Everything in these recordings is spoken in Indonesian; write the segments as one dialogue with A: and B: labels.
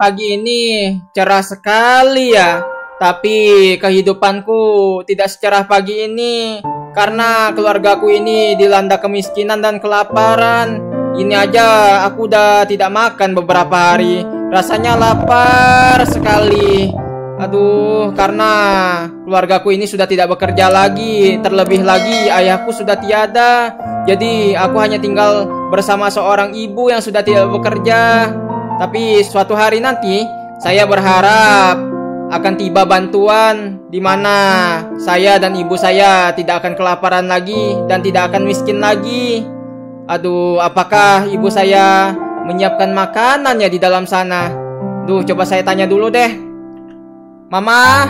A: pagi ini cerah sekali ya. Tapi kehidupanku tidak secerah pagi ini karena keluargaku ini dilanda kemiskinan dan kelaparan. Ini aja aku udah tidak makan beberapa hari. Rasanya lapar sekali. Aduh, karena keluargaku ini sudah tidak bekerja lagi. Terlebih lagi ayahku sudah tiada. Jadi aku hanya tinggal bersama seorang ibu yang sudah tidak bekerja. Tapi suatu hari nanti saya berharap akan tiba bantuan di mana saya dan ibu saya tidak akan kelaparan lagi dan tidak akan miskin lagi. Aduh, apakah ibu saya menyiapkan makanannya di dalam sana? Duh, coba saya tanya dulu deh. Mama?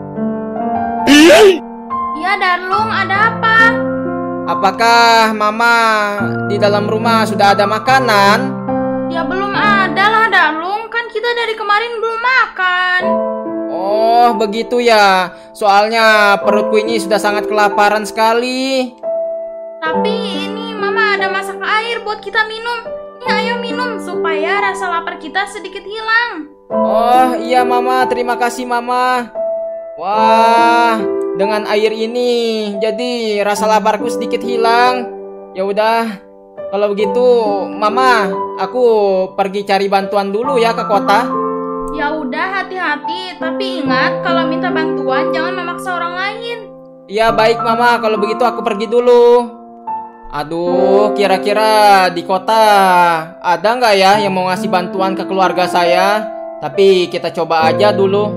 B: Iya, Darlung, ada apa?
A: Apakah Mama di dalam rumah sudah ada makanan?
B: Ya belum ada lah, Darlung. Kan kita dari kemarin belum makan.
A: Oh, begitu ya. Soalnya perutku ini sudah sangat kelaparan sekali.
B: Tapi ini Mama ada masak air buat kita minum. Ini ayo minum supaya rasa lapar kita sedikit hilang.
A: Oh, iya Mama, terima kasih Mama. Wah, dengan air ini jadi rasa laparku sedikit hilang. Ya udah, kalau begitu Mama, aku pergi cari bantuan dulu ya ke kota.
B: Ya udah, hati-hati, tapi ingat kalau minta bantuan jangan memaksa orang lain.
A: Iya, baik Mama, kalau begitu aku pergi dulu. Aduh, kira-kira di kota ada nggak ya yang mau ngasih bantuan ke keluarga saya? Tapi kita coba aja dulu.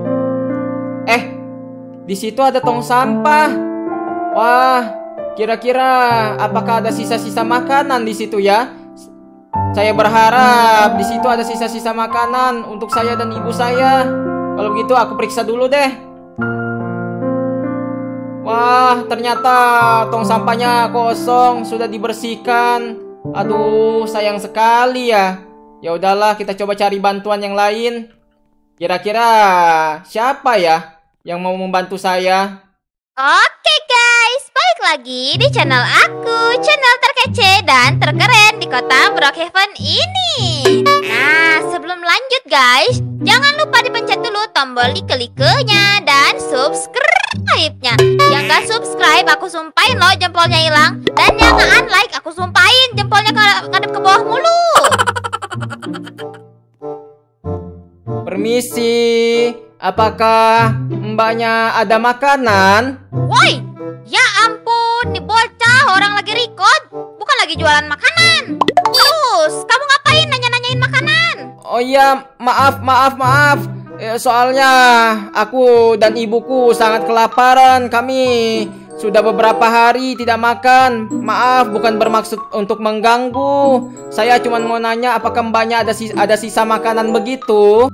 A: Di situ ada tong sampah. Wah, kira-kira apakah ada sisa-sisa makanan di situ ya? Saya berharap di situ ada sisa-sisa makanan untuk saya dan ibu saya. Kalau begitu aku periksa dulu deh. Wah, ternyata tong sampahnya kosong, sudah dibersihkan. Aduh, sayang sekali ya. Ya udahlah, kita coba cari bantuan yang lain. Kira-kira siapa ya yang mau membantu saya?
C: Oke guys, balik lagi di channel aku, channel terkece dan terkeren di kota Brookhaven ini. Nah, sebelum lanjut guys, jangan lupa dipencet dulu tombol like-nya dan subscribe-nya. Yang gak subscribe, aku sumpahin loh jempolnya hilang. Dan yang gak like, aku sumpahin jempolnya ngadep ke bawah mulu.
A: Permisi, apakah mbaknya ada makanan?
C: Woi, ya ampun, nih bocah orang lagi record, bukan lagi jualan makanan. Terus, kamu ngapain nanya-nanyain makanan?
A: Oh iya, maaf. Soalnya aku dan ibuku sangat kelaparan. Kami sudah beberapa hari tidak makan. Maaf, bukan bermaksud untuk mengganggu. Saya cuma mau nanya apakah mbaknya ada sisa makanan begitu?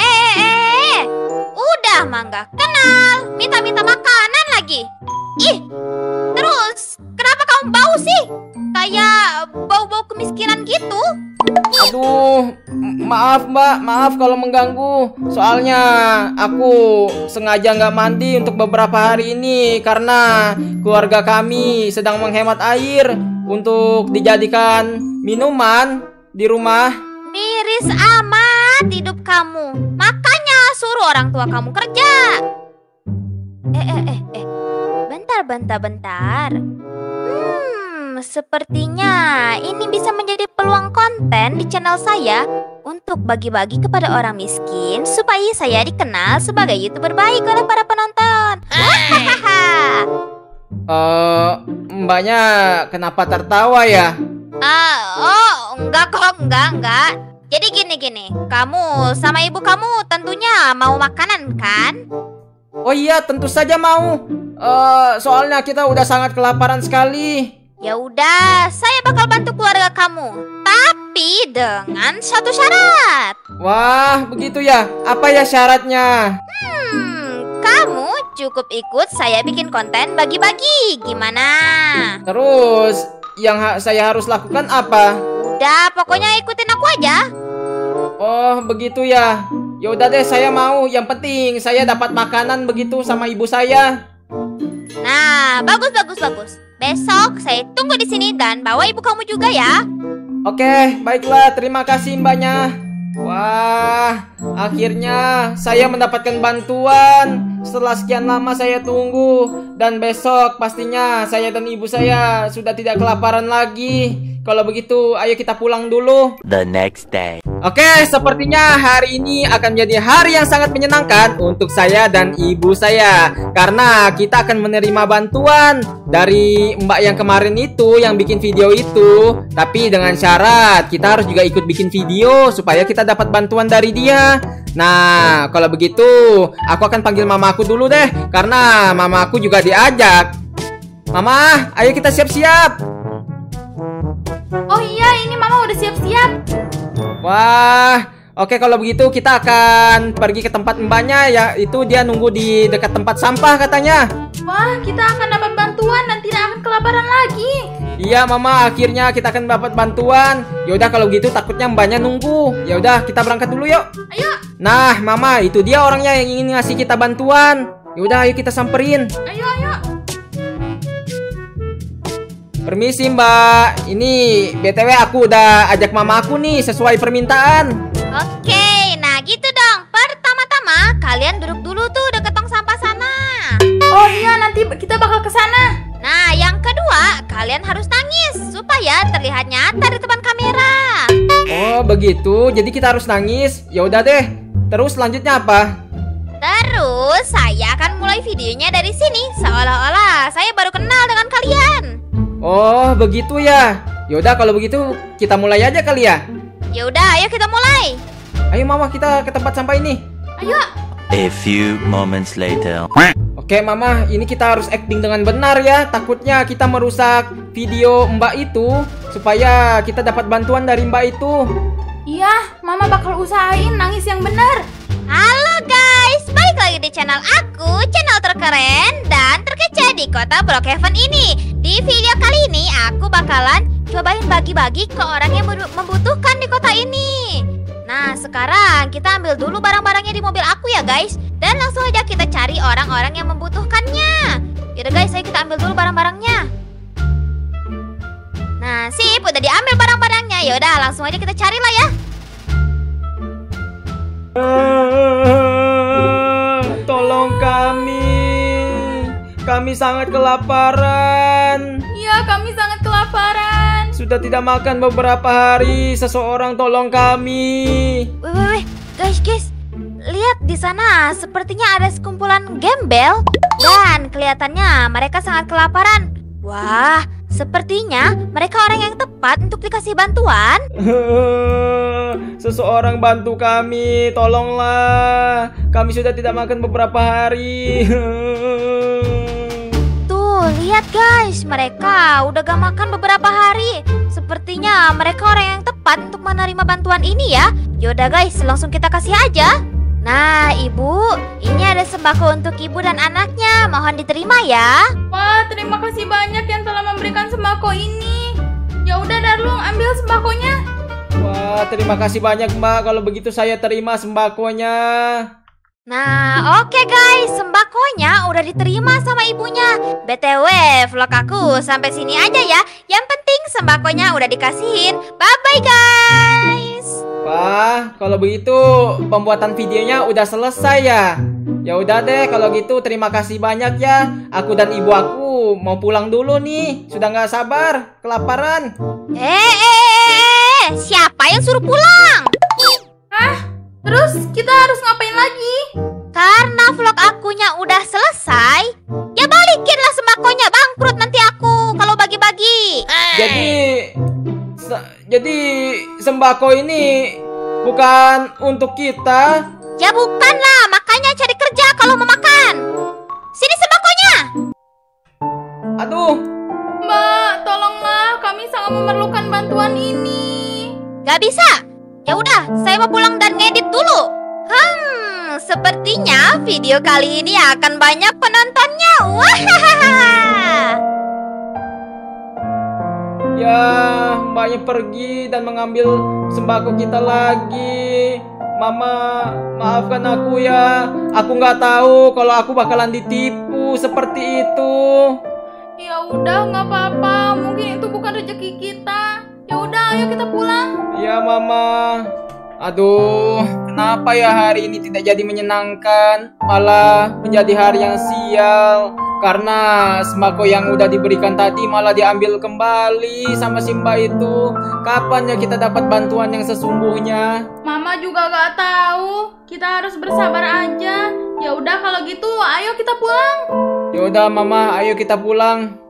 C: Udah mangga kenal, minta makanan lagi. Ih, terus kenapa kamu bau sih? Kayak bau-bau kemiskinan gitu.
A: Aduh, maaf mbak, maaf kalau mengganggu. Soalnya aku sengaja nggak mandi untuk beberapa hari ini karena keluarga kami sedang menghemat air untuk dijadikan minuman di rumah.
C: Miris amat hidup kamu. Makanya suruh orang tua kamu kerja. Bentar. Sepertinya ini bisa menjadi peluang konten di channel saya untuk bagi-bagi kepada orang miskin supaya saya dikenal sebagai YouTuber baik oleh para penonton.
A: Mbaknya kenapa tertawa ya?
C: Enggak kok, enggak. Jadi gini, kamu sama ibu kamu tentunya mau makanan kan?
A: Oh iya, tentu saja mau. Soalnya kita udah sangat kelaparan sekali.
C: Ya udah, saya bakal bantu keluarga kamu, tapi dengan satu syarat.
A: Wah, begitu ya? Apa ya syaratnya?
C: Kamu cukup ikut saya bikin konten bagi-bagi, gimana?
A: Terus, yang saya harus lakukan apa?
C: Udah, pokoknya ikutin aku aja.
A: Oh, begitu ya. Ya udah deh, saya mau. Yang penting saya dapat makanan begitu sama ibu saya.
C: Nah, bagus. Besok saya tunggu di sini dan bawa ibu kamu juga ya.
A: Oke, baiklah. Terima kasih mbaknya. Wah, akhirnya saya mendapatkan bantuan. Setelah sekian lama saya tunggu. Dan besok pastinya saya dan ibu saya sudah tidak kelaparan lagi. Kalau begitu, ayo kita pulang dulu.
D: The next day.
A: Oke, sepertinya hari ini akan menjadi hari yang sangat menyenangkan untuk saya dan ibu saya. Karena kita akan menerima bantuan dari mbak yang kemarin itu, yang bikin video itu. Tapi dengan syarat, kita harus juga ikut bikin video supaya kita dapat bantuan dari dia. Nah, kalau begitu, aku akan panggil mamaku dulu deh. Karena mamaku juga diajak. Mama, ayo kita siap-siap.
B: Oh iya, ini mama udah siap-siap.
A: Wah, oke kalau begitu kita akan pergi ke tempat mbaknya ya. Itu dia nunggu di dekat tempat sampah katanya.
B: Wah, kita akan dapat bantuan dan tidak akan kelaparan lagi.
A: Iya mama, akhirnya kita akan dapat bantuan. Yaudah kalau gitu takutnya mbaknya nunggu. Yaudah kita berangkat dulu yuk.
B: Ayo.
A: Nah mama, itu dia orangnya yang ingin ngasih kita bantuan. Yaudah ayo kita samperin.
B: Ayo, ayo.
A: Permisi mbak, ini BTW aku udah ajak mama aku nih sesuai permintaan.
C: Oke, nah gitu dong. Pertama-tama kalian duduk dulu tuh deket tong sampah sana.
B: Oh iya, nanti kita bakal ke sana.
C: Nah, yang kedua, kalian harus nangis supaya terlihat nyata di depan kamera.
A: Oh begitu, jadi kita harus nangis. Ya udah deh. Terus selanjutnya apa?
C: Terus saya akan mulai videonya dari sini seolah-olah saya baru kenal dengan kalian.
A: Oh begitu ya. Yaudah kalau begitu kita mulai aja kali ya.
C: Ya udah, ayo kita mulai.
A: Ayo mama kita ke tempat sampah ini.
B: Ayo.
D: A few moments later.
A: Oke mama, ini kita harus acting dengan benar ya. Takutnya kita merusak video mbak itu supaya kita dapat bantuan dari mbak itu.
B: Iya, mama bakal usahain nangis yang benar.
C: Halo guys, balik lagi di channel aku, channel terkeren dan terkece di kota Brookhaven ini. Di video kali ini aku bakalan cobain bagi-bagi ke orang yang membutuhkan di kota ini. Nah sekarang kita ambil dulu barang-barangnya di mobil aku ya guys. Dan langsung aja kita cari orang-orang yang membutuhkannya. Yaudah guys, ayo kita ambil dulu barang-barangnya. Nah sip, udah diambil barang-barangnya. Yaudah langsung aja kita cari lah ya.
A: Tolong kami sangat kelaparan.
B: Iya, kami sangat kelaparan.
A: Sudah tidak makan beberapa hari. Seseorang tolong kami.
C: Weh, guys, lihat di sana sepertinya ada sekumpulan gembel dan kelihatannya mereka sangat kelaparan. Wah, sepertinya mereka orang yang tepat untuk dikasih bantuan.
A: Seseorang bantu kami, tolonglah. Kami sudah tidak makan beberapa hari.
C: Tuh, lihat guys, mereka udah gak makan beberapa hari. Sepertinya mereka orang yang tepat untuk menerima bantuan ini ya. Yaudah guys, langsung kita kasih aja. Nah, ibu, ini ada sembako untuk ibu dan anaknya. Mohon diterima ya.
B: Wah, terima kasih banyak yang telah memberikan sembako ini. Ya udah Darlung, ambil sembakonya.
A: Wah, terima kasih banyak mbak. Kalau begitu saya terima sembakonya.
C: Nah, oke guys, sembakonya udah diterima sama ibunya. BTW, vlog aku sampai sini aja ya. Yang penting sembakonya udah dikasihin. Bye-bye guys.
A: Wah, kalau begitu pembuatan videonya udah selesai ya. Ya udah deh, kalau gitu terima kasih banyak ya. Aku dan ibu aku mau pulang dulu nih. Sudah nggak sabar, kelaparan.
C: Siapa yang suruh pulang?
B: Terus kita harus ngapain lagi?
C: Karena vlog akunya udah selesai, ya balikinlah sembakonya. Bangkrut nanti aku kalau bagi-bagi.
A: Jadi sembako ini bukan untuk kita.
C: Ya bukan lah, makanya cari kerja kalau mau makan. Sini sembakonya.
A: Aduh,
B: Mbak, tolonglah, kami sangat memerlukan bantuan ini.
C: Gak bisa. Ya udah, saya mau pulang dan ngedit dulu. Sepertinya video kali ini akan banyak penontonnya. Wahahaha.
A: ya mbaknya pergi dan mengambil sembako kita lagi. Mama, maafkan aku ya. Aku nggak tahu kalau aku bakalan ditipu seperti itu.
B: Ya udah, nggak apa-apa. Mungkin itu bukan rezeki kita. Ya udah, ayo kita pulang.
A: Ya Mama. Aduh, kenapa ya hari ini tidak jadi menyenangkan, malah menjadi hari yang sial. Karena sembako yang udah diberikan tadi malah diambil kembali sama si Mbak itu. Kapan ya kita dapat bantuan yang sesungguhnya?
B: Mama juga gak tahu. Kita harus bersabar aja. Ya udah kalau gitu, ayo kita pulang.
A: Ya udah Mama, ayo kita pulang.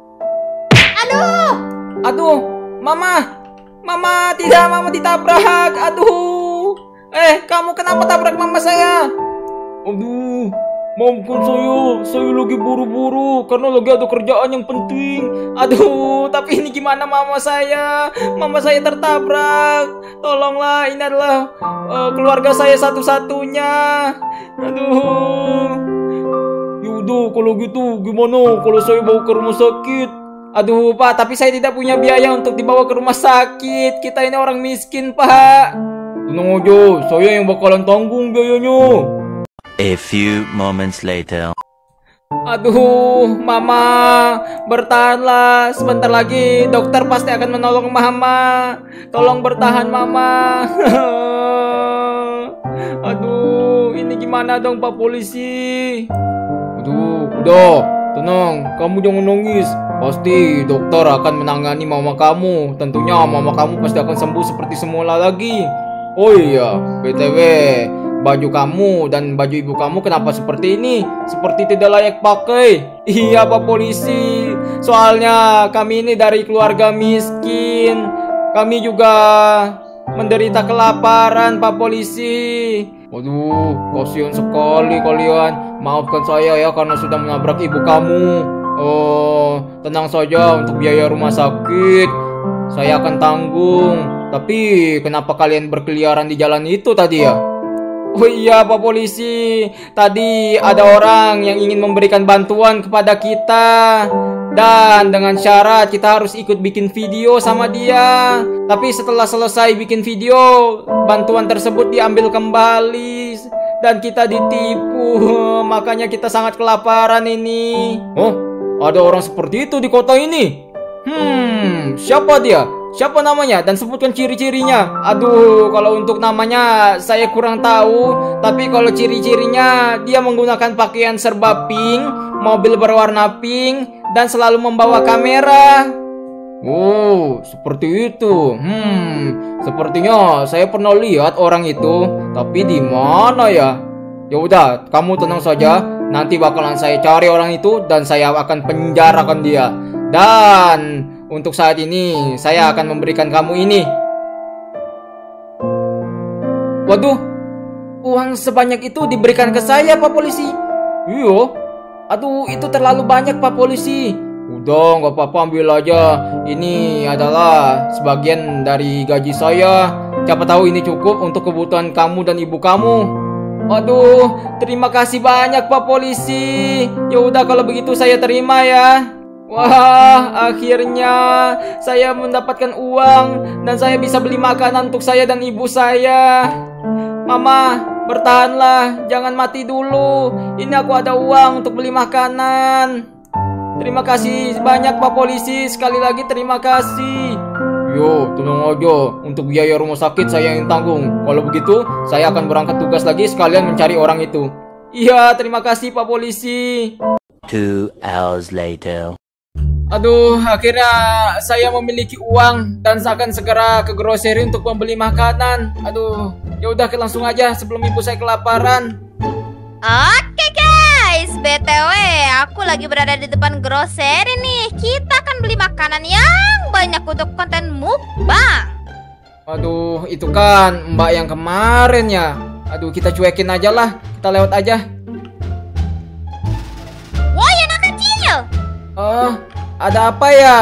A: Aduh, Mama tidak, Mama ditabrak. Aduh. Kamu kenapa tabrak Mama saya? Aduh, maafkan saya lagi buru-buru karena lagi ada kerjaan yang penting. Aduh, tapi ini gimana Mama saya tertabrak. Tolonglah, ini adalah keluarga saya satu-satunya. Aduh. Yaudah, kalau gitu gimana kalau saya bawa ke rumah sakit? Aduh Pak, tapi saya tidak punya biaya untuk dibawa ke rumah sakit. Kita ini orang miskin Pak. Tenang aja, saya yang bakalan tanggung biayanya.
D: A few moments later.
A: Aduh, Mama, bertahanlah. Sebentar lagi dokter pasti akan menolong Mama. Tolong bertahan Mama. Aduh, ini gimana dong Pak Polisi? Aduh, udah, tenang, kamu jangan nangis. Pasti dokter akan menangani Mama kamu. Tentunya Mama kamu pasti akan sembuh seperti semula lagi. Oh iya, BTW, baju kamu dan baju ibu kamu kenapa seperti ini? Seperti tidak layak pakai. Iya Pak Polisi, soalnya kami ini dari keluarga miskin. Kami juga menderita kelaparan Pak Polisi. Waduh, kasihan sekali kalian. Maafkan saya ya karena sudah menabrak ibu kamu. Oh, tenang saja, untuk biaya rumah sakit saya akan tanggung. Tapi kenapa kalian berkeliaran di jalan itu tadi ya? Oh iya Pak Polisi, tadi ada orang yang ingin memberikan bantuan kepada kita. Dan dengan syarat kita harus ikut bikin video sama dia. Tapi setelah selesai bikin video, bantuan tersebut diambil kembali. Dan kita ditipu. Makanya kita sangat kelaparan ini. Oh, ada orang seperti itu di kota ini? Siapa dia? Siapa namanya? Dan sebutkan ciri-cirinya. Aduh, kalau untuk namanya saya kurang tahu. Tapi kalau ciri-cirinya, dia menggunakan pakaian serba pink, mobil berwarna pink, dan selalu membawa kamera. Oh, seperti itu. Sepertinya saya pernah lihat orang itu. Tapi di mana ya? Ya udah, kamu tenang saja. Nanti bakalan saya cari orang itu dan saya akan penjarakan dia. Dan untuk saat ini saya akan memberikan kamu ini. Waduh, uang sebanyak itu diberikan ke saya Pak Polisi. Iya. Aduh, itu terlalu banyak Pak Polisi. Udah, nggak apa-apa, ambil aja. Ini adalah sebagian dari gaji saya. Siapa tahu ini cukup untuk kebutuhan kamu dan ibu kamu. Aduh, terima kasih banyak Pak Polisi. Ya udah kalau begitu saya terima ya. Wah, akhirnya saya mendapatkan uang dan saya bisa beli makanan untuk saya dan ibu saya. Mama, bertahanlah, jangan mati dulu. Ini aku ada uang untuk beli makanan. Terima kasih banyak Pak Polisi, sekali lagi terima kasih. Yo, tenang aja, untuk biaya rumah sakit saya yang tanggung. Kalau begitu, saya akan berangkat tugas lagi sekalian mencari orang itu. Iya, terima kasih Pak Polisi.
D: 2 hours later.
A: Aduh, akhirnya saya memiliki uang dan saya akan segera ke grocery untuk membeli makanan. Aduh, ya udah langsung aja sebelum ibu saya kelaparan.
C: Oke guys, BTW aku lagi berada di depan grocery nih. Kita akan beli makanan yang banyak untuk konten mukbang.
A: Aduh, itu kan Mbak yang kemarin ya. Aduh, kita cuekin aja lah. Kita lewat aja.
C: Woi anak kecil.
A: Ada apa ya?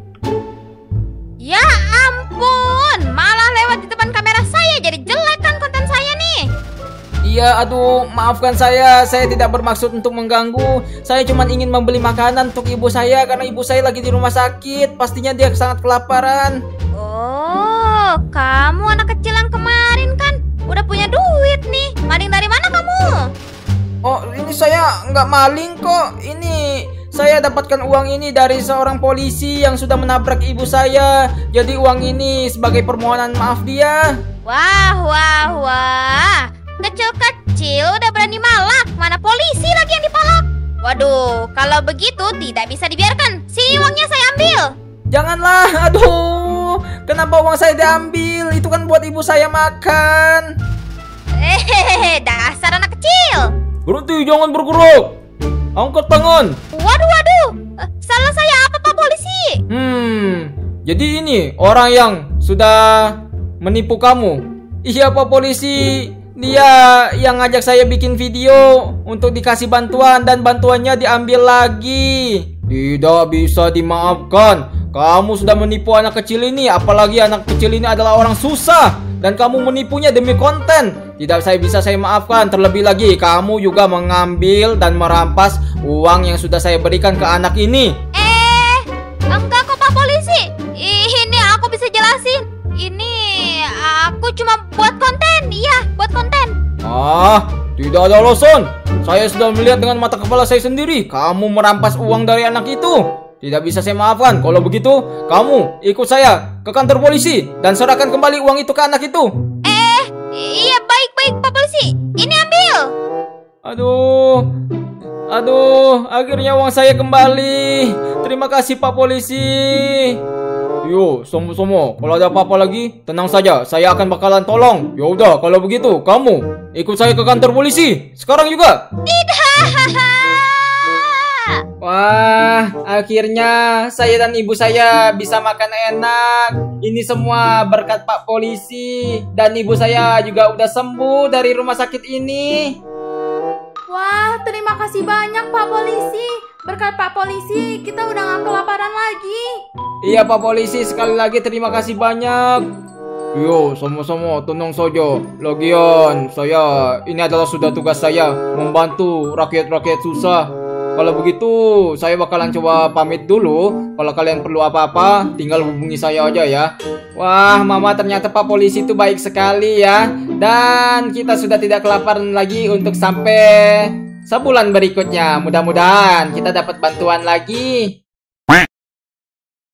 C: Ya ampun, malah lewat di depan kamera saya. Jadi jelek kan konten saya nih.
A: Iya, aduh, maafkan saya tidak bermaksud untuk mengganggu. Saya cuma ingin membeli makanan untuk ibu saya karena ibu saya lagi di rumah sakit. Pastinya dia sangat kelaparan.
C: Oh, kamu anak kecil yang kemarin kan? Udah punya duit nih. Maling dari mana kamu?
A: Oh, ini saya nggak maling kok. Ini Saya dapatkan uang ini dari seorang polisi yang sudah menabrak ibu saya. Jadi uang ini sebagai permohonan maaf dia.
C: Wah, wah, wah. Kecil-kecil udah berani malak. Mana polisi lagi yang dipalak? Waduh, kalau begitu tidak bisa dibiarkan. Sini uangnya saya ambil.
A: Janganlah, aduh. Kenapa uang saya diambil? Itu kan buat ibu saya makan.
C: Dasar anak kecil.
A: Berhenti, jangan bergerak. Angkat tangan.
C: Waduh, waduh. Salah saya apa Pak Polisi?
A: Jadi ini orang yang sudah menipu kamu. Iya Pak Polisi. Dia yang ngajak saya bikin video untuk dikasih bantuan dan bantuannya diambil lagi. Tidak bisa dimaafkan. Kamu sudah menipu anak kecil ini. Apalagi anak kecil ini adalah orang susah. Dan kamu menipunya demi konten. Tidak bisa saya maafkan. Terlebih lagi kamu juga mengambil dan merampas uang yang sudah saya berikan ke anak ini.
C: Enggak kok Pak Polisi. Ini aku bisa jelasin. Ini aku cuma buat konten. Iya, buat konten.
A: Tidak ada alasan. Saya sudah melihat dengan mata kepala saya sendiri. Kamu merampas uang dari anak itu. Tidak bisa saya maafkan. Kalau begitu, kamu ikut saya ke kantor polisi dan serahkan kembali uang itu ke anak itu.
C: Iya, baik Pak Polisi. Ini ambil.
A: Aduh, akhirnya uang saya kembali. Terima kasih Pak Polisi. Yo, somo-somo, kalau ada apa-apa lagi, tenang saja, saya akan bakalan tolong. Ya udah, kalau begitu, kamu ikut saya ke kantor polisi sekarang juga.
C: Tidak.
A: Wah, akhirnya saya dan ibu saya bisa makan enak. Ini semua berkat Pak Polisi. Dan ibu saya juga udah sembuh dari rumah sakit ini.
B: Wah, terima kasih banyak Pak Polisi. Berkat Pak Polisi, kita udah gak kelaparan lagi.
A: Iya Pak Polisi, sekali lagi terima kasih banyak. Yo, sama-sama, tenang saja. Lagian, ini adalah sudah tugas saya membantu rakyat-rakyat susah. Kalau begitu, saya bakalan coba pamit dulu. Kalau kalian perlu apa-apa, tinggal hubungi saya aja ya. Wah, Mama, ternyata Pak Polisi itu baik sekali ya. Dan kita sudah tidak kelaparan lagi untuk sampai sebulan berikutnya. Mudah-mudahan kita dapat bantuan lagi.